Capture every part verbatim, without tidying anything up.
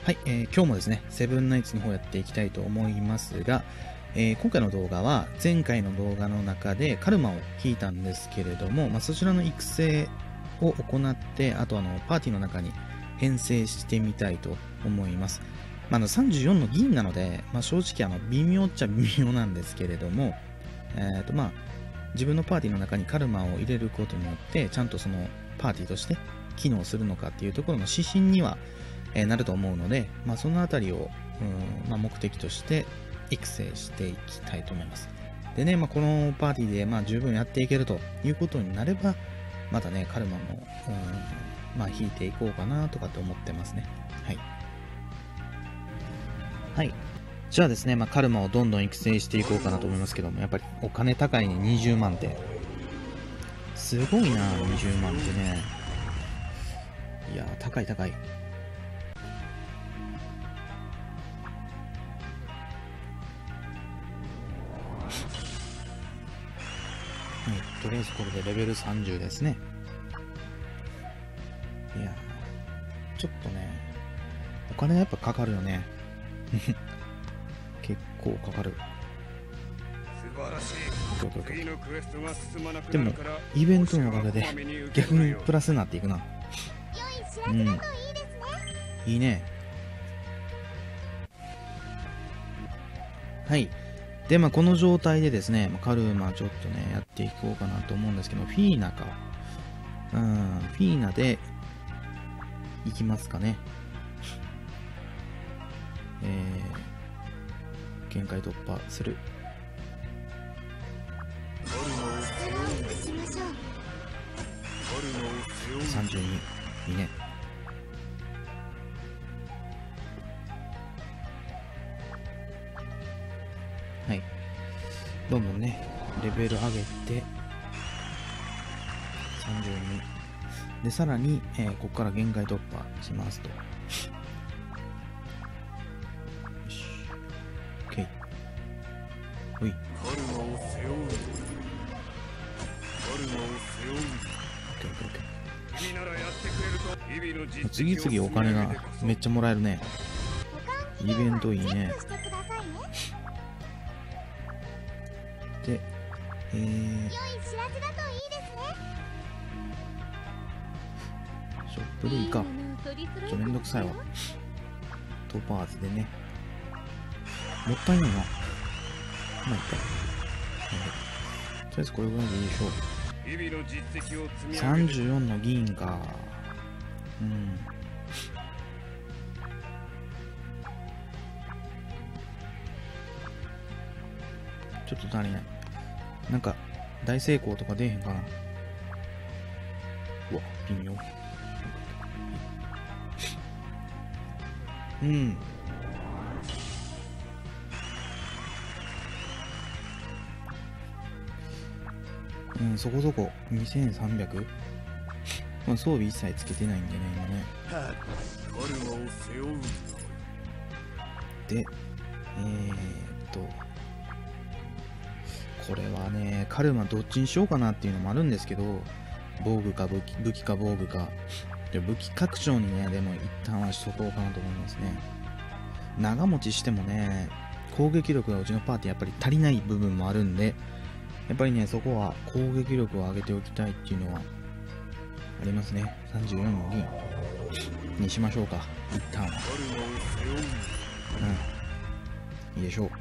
はい、えー、今日もですね、セブンナイツの方やっていきたいと思いますが、えー、今回の動画は前回の動画の中でカルマを引いたんですけれども、まあ、そちらの育成を行って、あとあのパーティーの中に編成してみたいと思います。まあ、あのさんじゅうよんの銀なので、まあ、正直あの微妙っちゃ微妙なんですけれども、えーとまあ、自分のパーティーの中にカルマを入れることによってちゃんとそのパーティーとして機能するのかっていうところの指針にはえなると思うので、まあ、そのあたりを、うんまあ、目的として育成していきたいと思います。でね、まあ、このパーティーで、まあ、十分やっていけるということになれば、またね、カルマも、うんまあ、引いていこうかなとかって思ってますね。はい。はい。じゃあですね、まあ、カルマをどんどん育成していこうかなと思いますけども、やっぱりお金高いね、にじゅうまんって。すごいな、にじゅうまんってね。いやー、高い高い。はい、とりあえずこれでレベルさんじゅうですね。いやちょっとね、お金やっぱかかるよね。結構かかる。でも、イベントのおかげで逆にプラスになっていくな。うん。いいね。はい。で、まあ、この状態でですね、カルマちょっとね、やっていこうかなと思うんですけど、フィーナか。うん、フィーナで、いきますかね。えー、限界突破する。さんじゅうに、いいね。はい。どんどんね、レベル上げて、さんじゅうに。で、さらに、えー、ここから限界突破しますと。よし。OK。ほい。次々お金がめっちゃもらえるね。イベントいいね。で、えー、ショップでいいか。ちょ、めんどくさいわ。トパーズでね。もったいないな。まあ、いいか。とりあえずこれぐらいでいいでしょう。さんじゅうよんの銀か。うん。ちょっと足りない。なんか、大成功とか出えへんかな。うわ、微妙。うん。うん、そこそこにせんさんびゃく？まあ、装備一切つけてないんでね、今ね。で、えーっと、これはね、カルマどっちにしようかなっていうのもあるんですけど、防具か武器、武器か防具か。で武器拡張にね、でも一旦はしとこうかなと思いますね。長持ちしてもね、攻撃力がうちのパーティーやっぱり足りない部分もあるんで、やっぱりね、そこは攻撃力を上げておきたいっていうのはありますね。さんじゅうよんの銀にしましょうか、一旦は。うん。いいでしょう。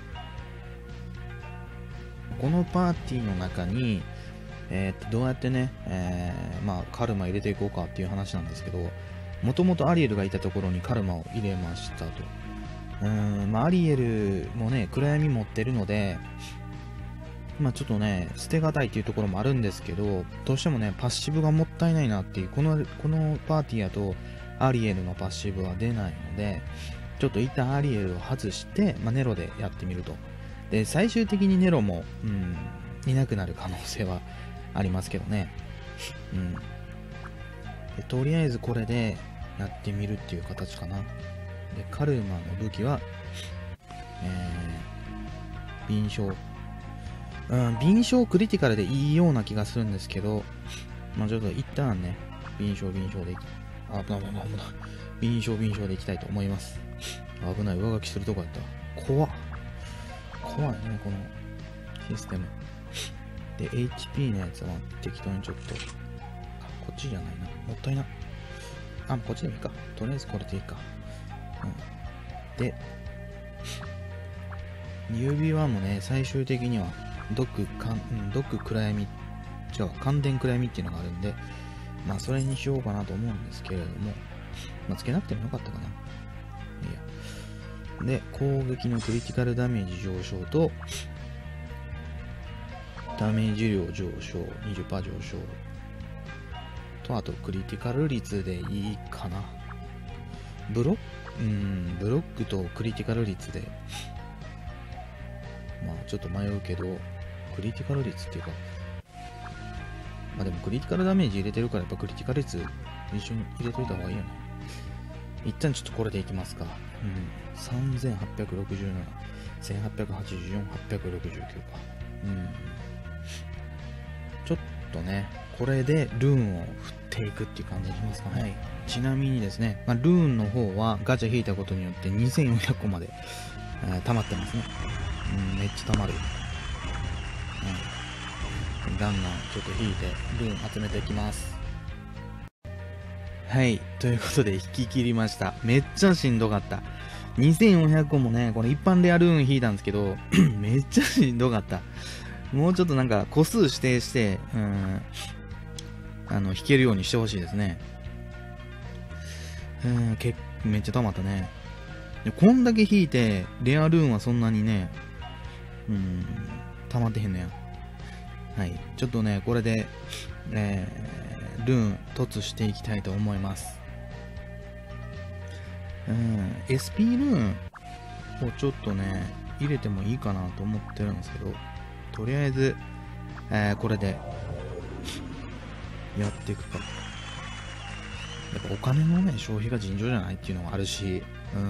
このパーティーの中に、えー、っとどうやってね、えー、まあ、カルマ入れていこうかっていう話なんですけど、もともとアリエルがいたところにカルマを入れましたと。うーん、まあ、アリエルもね、暗闇持ってるので、まあちょっとね、捨てがたいっていうところもあるんですけど、どうしてもね、パッシブがもったいないなっていう、この、このパーティーやと、アリエルのパッシブは出ないので、ちょっと一旦アリエルを外して、まあ、ネロでやってみると。で、最終的にネロも、うん、いなくなる可能性はありますけどね。うん。で、とりあえずこれでやってみるっていう形かな。で、カルマの武器は、えー、敏捷。うん、敏捷クリティカルでいいような気がするんですけど、まあちょっと一旦ね、敏捷敏捷でいき、あ、危ない危ない危ない。 敏捷敏捷でいきたいと思います。危ない、上書きするとこやった。怖っ。怖いね、このシステム。で、エイチピー のやつは適当にちょっと、あ、こっちじゃないな。もったいな。あ、こっちでもいいか。とりあえずこれでいいか。うん。で、指輪もね、最終的には、ドック、かん、うん、ドック暗闇、違う、感電暗闇っていうのがあるんで、まあ、それにしようかなと思うんですけれども、まあ、つけなくてもよかったかな。いや。で、攻撃のクリティカルダメージ上昇と、ダメージ量上昇、にじゅっパーセント 上昇。と、あと、クリティカル率でいいかな。ブロック、うん、ブロックとクリティカル率で、まあ、ちょっと迷うけど、クリティカル率っていうか、まあでもクリティカルダメージ入れてるから、やっぱクリティカル率一緒に入れといた方がいいよね。一旦ちょっとこれでいきますか。うん。さんぜんはっぴゃくろくじゅうなな、せんはっぴゃくはちじゅうよん、はっぴゃくろくじゅうきゅうか。うん。ちょっとね、これでルーンを振っていくっていう感じにしますかね。はい。ちなみにですね、まあ、ルーンの方はガチャ引いたことによってにせんよんひゃくこまで、えー、溜まってますね。うん、めっちゃ溜まる。うん。ガンガンちょっと引いて、ルーン集めていきます。はい。ということで、引き切りました。めっちゃしんどかった。にせんよんひゃくこもね、この一般レアルーン引いたんですけど、めっちゃしんどかった。もうちょっとなんか、個数指定して、うん、あの、引けるようにしてほしいですね。うん、けめっちゃ溜まったね。でこんだけ引いて、レアルーンはそんなにね、うん、溜まってへんのや。はい。ちょっとね、これで、えー、ルーン突していきたいと思います。うん、エスピー ルーンをちょっとね、入れてもいいかなと思ってるんですけど、とりあえず、えー、これで、やっていくか。やっぱお金のね、消費が尋常じゃないっていうのもあるし、うん。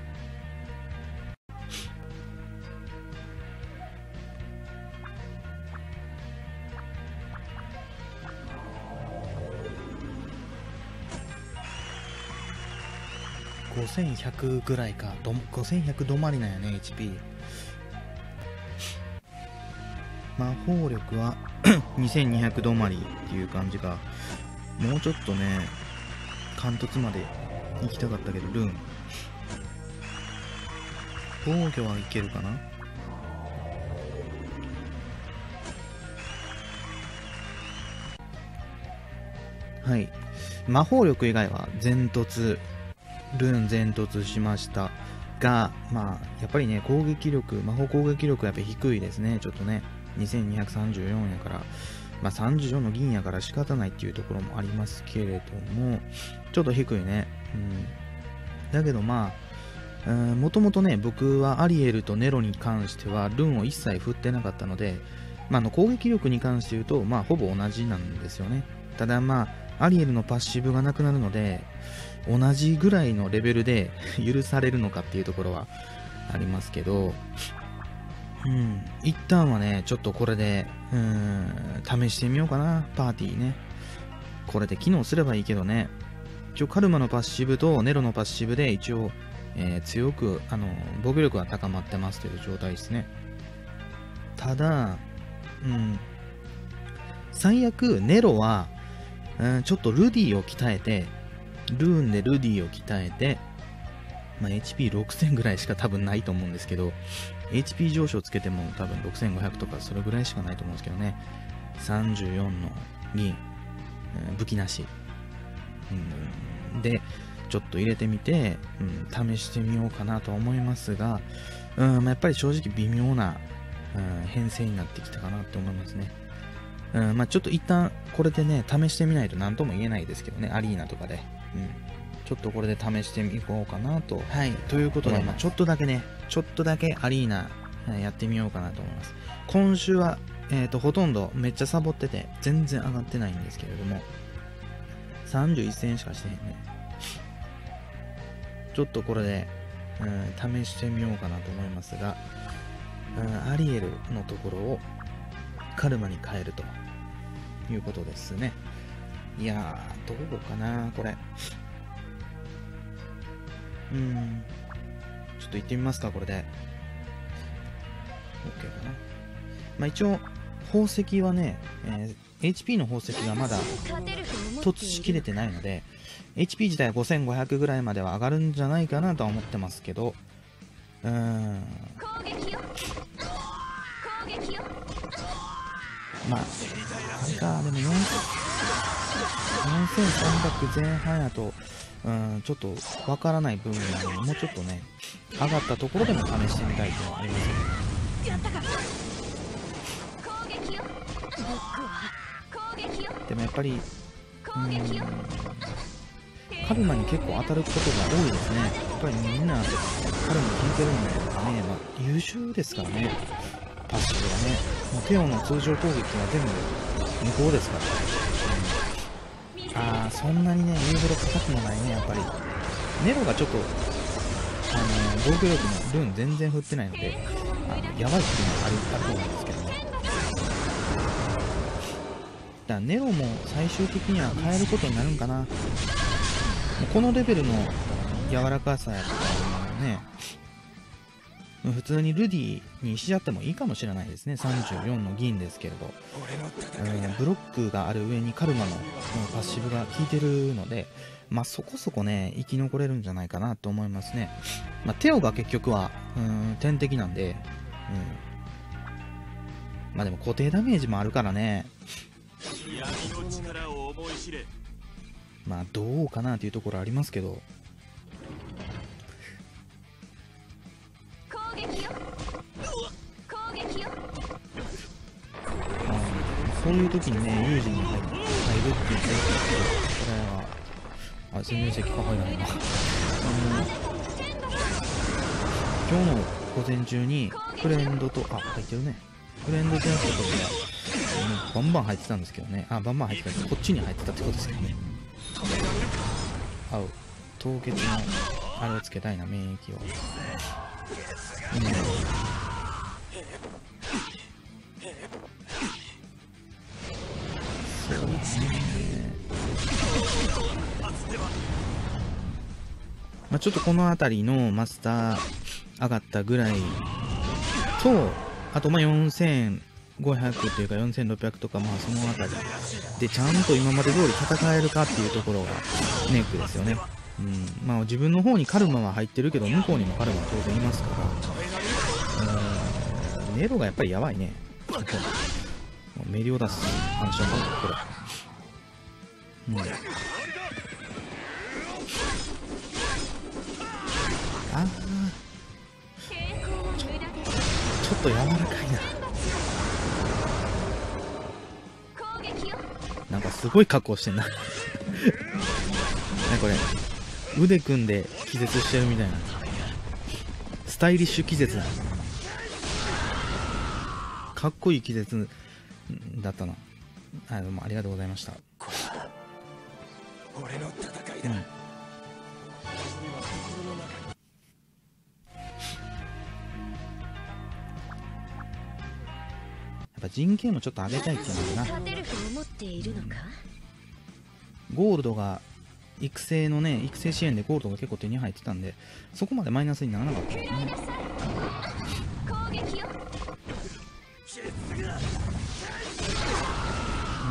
ごせんひゃくぐらいか。ごせんひゃく止まりなんやね、エイチピー。魔法力はにせんにひゃく止まりっていう感じか。もうちょっとね、貫突まで行きたかったけど、ルーン。防御はいけるかな。はい。魔法力以外は全突、ルーン全突しましたが、まあ、やっぱりね、攻撃力、魔法攻撃力はやっぱり低いですね、ちょっとね。にせんにひゃくさんじゅうよんやから、まあさんじゅうよんの銀やから仕方ないっていうところもありますけれども、ちょっと低いね。うん。だけどまあ、もともとね、僕はアリエルとネロに関しては、ルーンを一切振ってなかったので、まあ、あの攻撃力に関して言うと、まあ、ほぼ同じなんですよね。ただまあ、アリエルのパッシブがなくなるので、同じぐらいのレベルで許されるのかっていうところはありますけど、うん、一旦はね、ちょっとこれで、うーん、試してみようかな、パーティーね。これで機能すればいいけどね。一応カルマのパッシブとネロのパッシブで一応、えー、強く、あの、防御力は高まってますという状態ですね。ただ、うん、最悪、ネロは、うん、ちょっとルディを鍛えて、ルーンでルディを鍛えて、まあ、エイチピーろくせん ぐらいしか多分ないと思うんですけど、エイチピー 上昇つけても多分ろくせんごひゃくとかそれぐらいしかないと思うんですけどね。さんじゅうよんの銀、うん、武器なし、うん、でちょっと入れてみて、うん、試してみようかなと思いますが、うんまあ、やっぱり正直微妙な、うん、編成になってきたかなって思いますね。うんまあ、ちょっと一旦これでね試してみないと何とも言えないですけどね、アリーナとかで、うん、ちょっとこれで試してみようかなと。はい、ということで、まあ、ちょっとだけね、ちょっとだけアリーナやってみようかなと思います。今週は、えーと、ほとんどめっちゃサボってて、全然上がってないんですけれども、さんじゅういっせんしかしてへんね。ちょっとこれで、うん、試してみようかなと思いますが、うん、アリエルのところをカルマに変えるということですね。いやー、どうかな、これ。 うん、ちょっと行ってみますか、これで。OK かな。まあ一応、宝石はね、えー、エイチピー の宝石がまだ突しきれてないので、エイチピー 自体はごせんごひゃくぐらいまでは上がるんじゃないかなとは思ってますけど、うーん。まあ、あれか、でもよんせんさんびゃくぜん半やと、うん、ちょっとわからない部分なので、もうちょっとね、上がったところでも試してみたいというのはありますよね。でもやっぱり、うん、カルマに結構当たることが多いですね。やっぱりみんなカルマ聞いてるんでね、まあ、優秀ですからね、パッシブがね。もうテオの通常攻撃は全部無効ですから、うん、あー、そんなにね、言うほど硬くもないね、やっぱり。ネロがちょっと、あのー、防御力のルーン全然振ってないので、あのやばいっていうのはある、あると思うんですけどね。だからネロも最終的には変えることになるんかな。もうこのレベルの柔らかさやったらね、普通にルディにしちゃってもいいかもしれないですね。さんじゅうよんの銀ですけれど、うん、ブロックがある上にカルマのパッシブが効いてるので、まあそこそこね生き残れるんじゃないかなと思いますね。まあ、テオが結局はうん天敵なんで、うん、まあでも固定ダメージもあるからね、まあどうかなというところありますけど、そういう時にね、有事に入るっていう選手ですけど、これは、あ、全然石化入らないな。あの、今日の午前中に、フレンドと、あ、入ってるね。フレンドじゃなくて、こっちは、バンバン入ってたんですけどね。あ、バンバン入ってた。こっちに入ってたってことですけどね。合う。凍結の、あれをつけたいな、免疫を。うん。そうですね。まあ、ちょっとこの辺りのマスター上がったぐらいと、あとまあよんせんごひゃくというかよんせんろっぴゃくとか、まあその辺りでちゃんと今まで通り戦えるかっていうところがネックですよね。うん、まあ自分の方にカルマは入ってるけど、向こうにもカルマは当然いますから、うん、ネロがやっぱりやばいね。メリオダス反射かこれ。うん、ああ、ちょ、ちょっと柔らかいな。なんかすごい格好してんな。ね、これ腕組んで気絶してるみたいな、スタイリッシュ気絶だ。かっこいい気絶だったな。あ、どうもありがとうございました。俺の戦いだ。うん、やっぱ人形もちょっと上げたいっていうのかな。ゴールドが育成のね、育成支援でゴールドが結構手に入ってたんで、そこまでマイナスにならなかったですね。うん、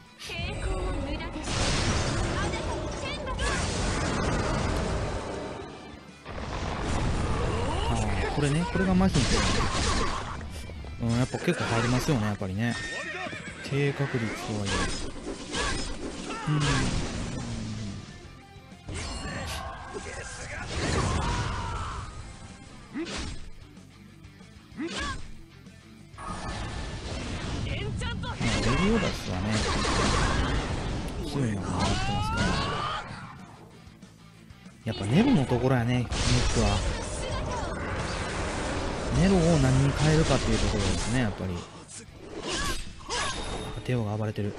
ああ、これね、これがマヒンって、うん、やっぱ結構入りますよね、やっぱりね。低確率とはいえ、うん、レリオダスはね、強いのが回ってますから、やっぱネロのところやね、ネックは。ネロを何に変えるかっていうところですね、やっぱり。テオが暴れてる。うん、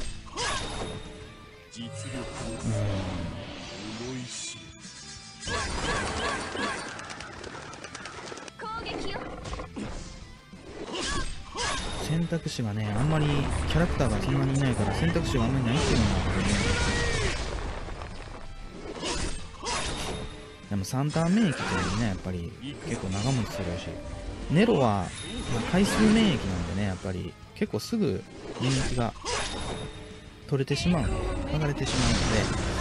選択肢がね、あんまりキャラクターがそんなにいないから選択肢があんまりないっていうのもあるね。 でもさんターン免疫っていうのにね、やっぱり結構長持ちするし、ネロは回数免疫なんでね、やっぱり結構すぐ免疫が取れてしまうので、剥がれてしまうので、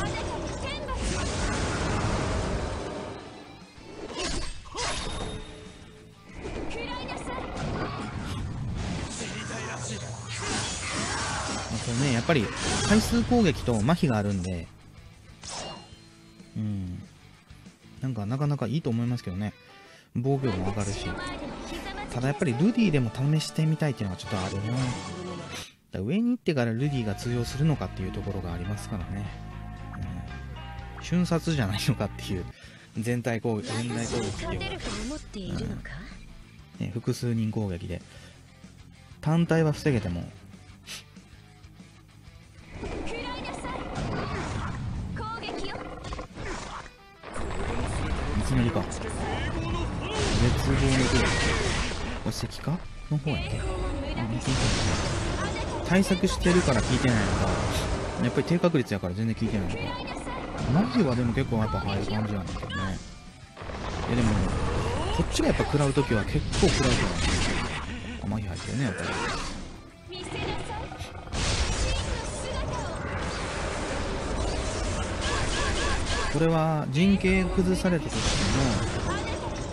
これね、やっぱり回数攻撃と麻痺があるんで、うん、なんかなかなかいいと思いますけどね。防御も上がるし、ただやっぱりルディでも試してみたいっていうのがちょっとあるな。だ上に行ってからルディが通用するのかっていうところがありますからね、うん、瞬殺じゃないのかっていう、全体攻撃全体攻撃っていうか、うん、ね、複数人攻撃で単体は防げても、いきなりか絶望の攻撃、これ石化の方やっけ、対策してるから効いてないのか、やっぱり低確率やから全然効いてないのか。マジはでも結構やっぱ入る感じなんだけどね。えでもこっちがやっぱ食らうときは結構食らうからね。あ、マヒ入ってるね、やっぱり。これは陣形崩されたとしても、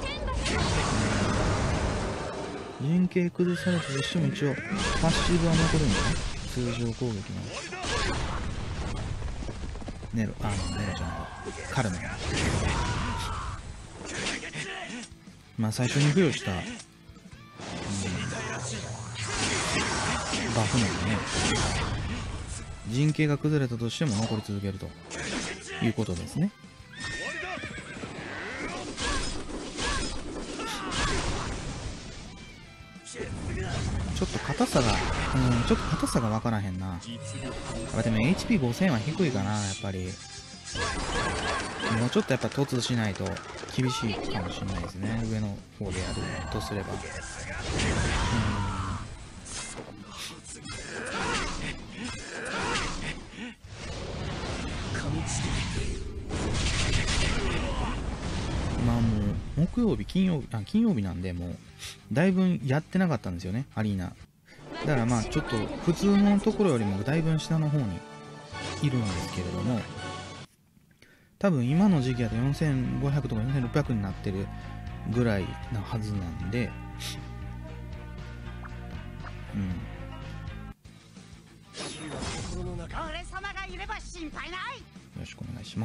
陣形崩されたとしても一応パッシブは残るんだね。通常攻撃のネロ、あのネロじゃないカルマ、まあ最初に付与した、うん、バフなんでね、陣形が崩れたとしても残り続けるということですね。ちょっと硬さが、うん、ちょっと硬さが分からへんな。あでも エイチピーごせん は低いかな、やっぱり。もうちょっとやっぱ突しないと厳しいかもしれないですね、上の方でやるとすれば。うん、まあもう木曜日金曜日あ金曜日なんで、もうだいぶやってなかったんですよね、アリーナ。だからまあちょっと普通のところよりもだいぶ下の方にいるんですけれども、多分今の時期だとよんせんごひゃくとかよんせんろっぴゃくになってるぐらいなはずなんで、うん、 俺様がいれば心配ない。 よろしくお願いします。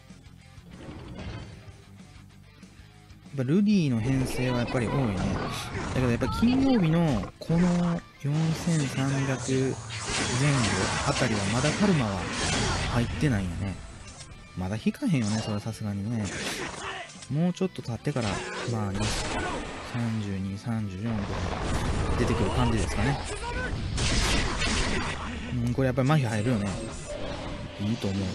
やっぱルディの編成はやっぱり多いね。だけどやっぱ金曜日のこのよんせんさんびゃくぜん後あたりはまだカルマは入ってないんやね。まだ引かへんよね、それはさすがにね。もうちょっと経ってから、まあ、さんじゅうに、さんじゅうよんぐらい出てくる感じですかね。うん、これやっぱり麻痺入るよね。いいと思う。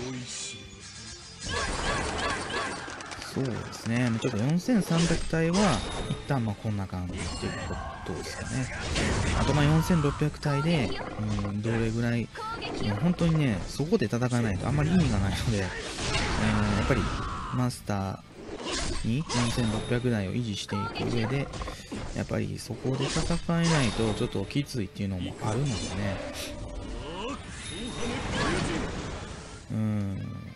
そうですね、ちょっとよんせんさんびゃく体は一旦まあこんな感じっていうことですかね。あとまあよんせんろっぴゃく体で、うん、どれぐらい、うん、本当にね、そこで戦わないとあんまり意味がないので、うん、やっぱりマスターによんせんろっぴゃく台を維持していく上で、やっぱりそこで戦えないとちょっときついっていうのもあるのでね。うん。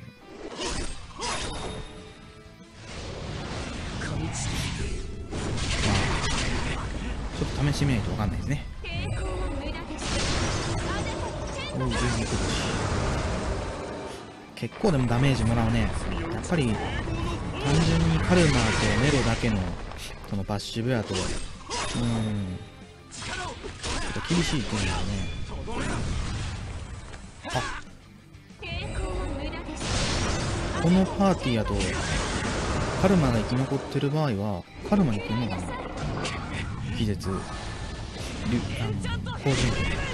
ちょっと試してみないとわかんないですね。おう、結構でもダメージもらうね。やっぱり単純にカルマとネロだけのこのパッシブやと、うん、ちょっと厳しいっていうのはね。あ、このパーティーやとカルマが生き残ってる場合はカルマに来るのかな。気絶、あの法人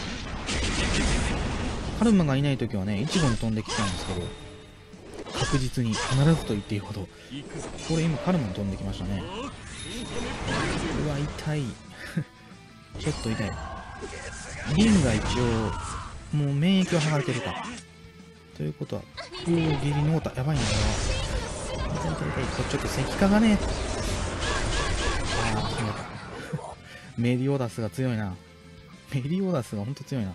カルマがいないときはね、いちごに飛んできたんですけど、確実に必ずと言っていいほど、これ今カルマに飛んできましたね。うわ、痛い。ちょっと痛い。リンが一応、もう免疫を剥がれてるか。ということは、おー、ギリノータ、やばいな、これは。 痛い痛い痛い。これちょっと石化がね、ああ、そうだ。メリオダスが強いな。メリオダスがほんと強いな。はい、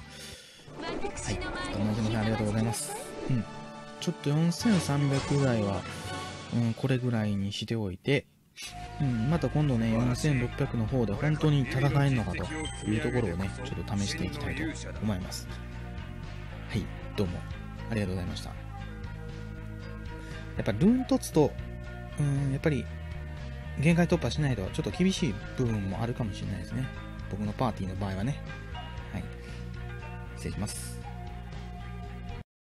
同じのさんありがとうございます。うん。ちょっとよんせんさんびゃくぐらいは、うん、これぐらいにしておいて、うん、また今度ね、よんせんろっぴゃくの方で本当に戦えるのかというところをね、ちょっと試していきたいと思います。はい、どうもありがとうございました。やっぱルーン凸と、うん、やっぱり限界突破しないとちょっと厳しい部分もあるかもしれないですね。僕のパーティーの場合はね。はい。失礼します。